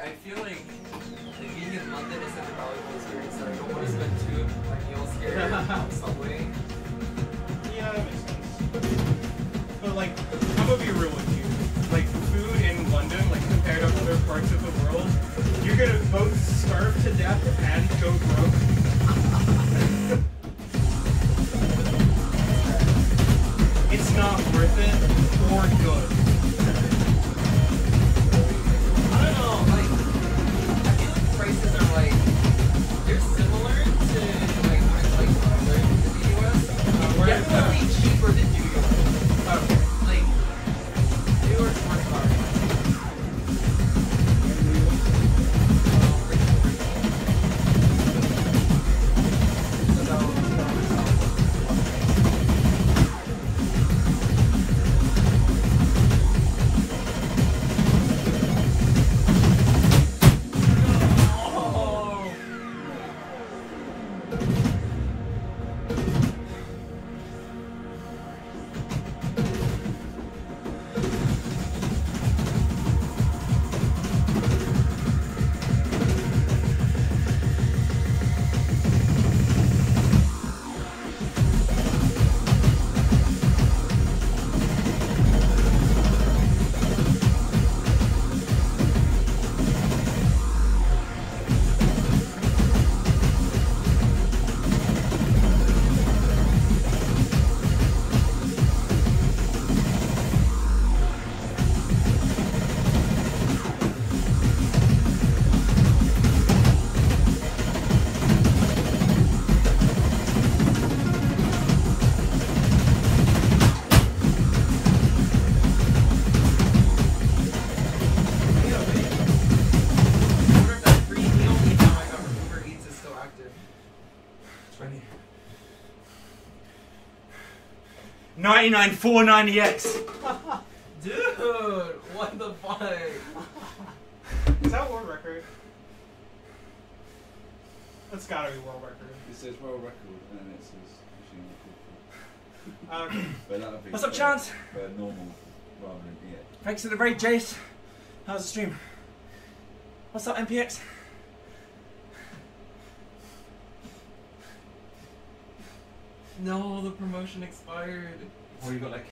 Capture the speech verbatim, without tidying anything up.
I feel like like, being in London is such a valuable experience, so I don't want to spend two of my meals here on Subway. Yeah, that makes sense. But like, I'm gonna be real with you. Like, food in London, like compared to other parts of the world, you're gonna both starve to death and go broke. It's not worth it or good. I don't know, like, I feel like prices are like, they're similar to like, like what I learned in the U S. Uh, where is that? Definitely cheaper than New York. Okay. Like, New York's more expensive. ninety-nine four ninety-eight. Dude, what the fuck? Is that a world record? That's gotta be world record. It says world record and then it says machine record. Okay. But that'll be What's up, for- Chance? For normal rather than yeah. Thanks for the raid, Jace. How's the stream? What's up, M P X? No, the promotion expired. What you got like